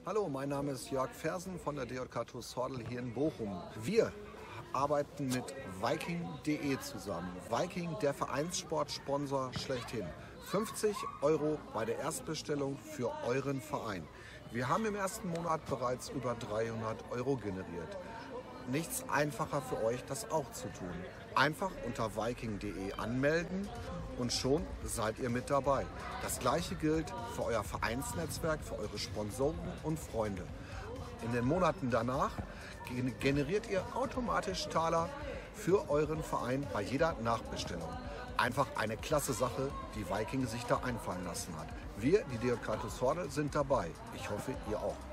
Hallo, mein Name ist Jörg Fersen von der DJK TuS Hordel hier in Bochum. Wir arbeiten mit Viking.de zusammen. Viking, der Vereinssportsponsor schlechthin. 50 € bei der Erstbestellung für euren Verein. Wir haben im ersten Monat bereits über 300 € generiert. Nichts einfacher für euch, das auch zu tun. Einfach unter Viking.de anmelden und schon seid ihr mit dabei. Das gleiche gilt für euer Vereinsnetzwerk, für eure Sponsoren und Freunde. In den Monaten danach generiert ihr automatisch Taler für euren Verein bei jeder Nachbestellung. Einfach eine klasse Sache, die Viking sich da einfallen lassen hat. Wir, die DJK TuS Hordel, sind dabei. Ich hoffe, ihr auch.